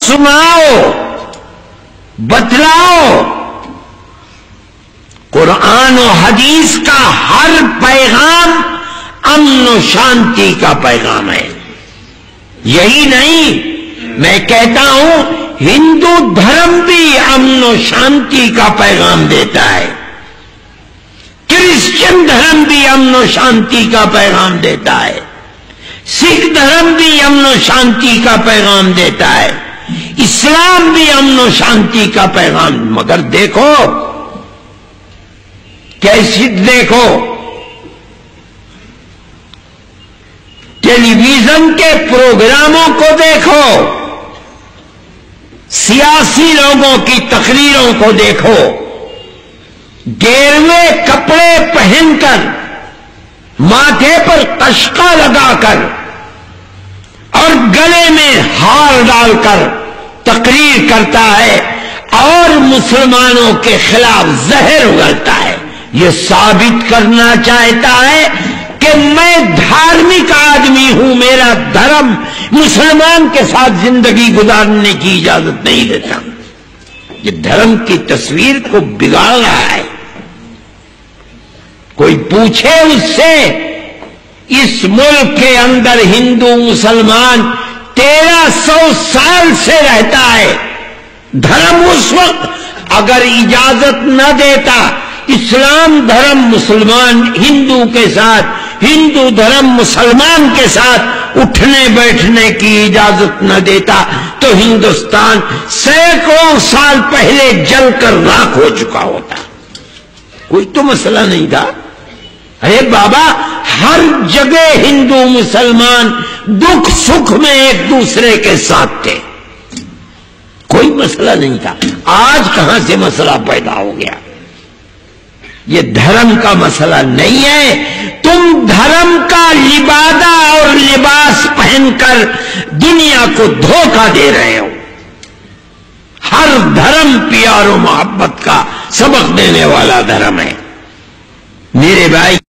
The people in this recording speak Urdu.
سناؤ، بتلاؤ۔ قرآن و حدیث کا ہر پیغام امن و شانتی کا پیغام ہے۔ یہی نہیں، میں کہتا ہوں ہندو دھرم بھی امن و شانتی کا پیغام دیتا ہے، کرسچن دھرم بھی امن و شانتی کا پیغام دیتا ہے، سکھ دھرم بھی امن و شانتی کا پیغام دیتا ہے، اسلام بھی امن و شانتی کا پیغام۔ مگر دیکھو کیسٹ دیکھو، ٹیلی ویژن کے پروگراموں کو دیکھو، سیاسی لوگوں کی تقریروں کو دیکھو، گیروے کپڑے پہن کر، ماتھے پر قشقہ لگا کر اور گلے میں ہار ڈال کر تقریر کرتا ہے اور مسلمانوں کے خلاف زہر اگلتا ہے۔ یہ ثابت کرنا چاہتا ہے کہ میں دھارمک آدمی ہوں، میرا دھرم مسلمان کے ساتھ زندگی گزارنے کی اجازت نہیں دیتا۔ یہ دھرم کی تصویر کو بگاڑ رہا ہے۔ کوئی پوچھے اس سے، اس ملک کے اندر ہندو مسلمان 1300 سال سے رہتا ہے۔ دھرم اس وقت اگر اجازت نہ دیتا، اسلام دھرم مسلمان ہندو کے ساتھ، ہندو دھرم مسلمان کے ساتھ اٹھنے بیٹھنے کی اجازت نہ دیتا تو ہندوستان سینکڑوں سال پہلے جل کر راکھ ہو چکا ہوتا۔ کوئی تو مسئلہ نہیں تھا۔ ارے بابا، ہر جگہ ہندو مسلمان دکھ سکھ میں ایک دوسرے کے ساتھ تھے، کوئی مسئلہ نہیں تھا۔ آج کہاں سے مسئلہ پیدا ہو گیا؟ یہ دھرم کا مسئلہ نہیں ہے۔ تم دھرم کا لبادہ اور لباس پہن کر دنیا کو دھوکہ دے رہے ہو۔ ہر دھرم پیار و محبت کا سبق دینے والا دھرم ہے میرے بھائی۔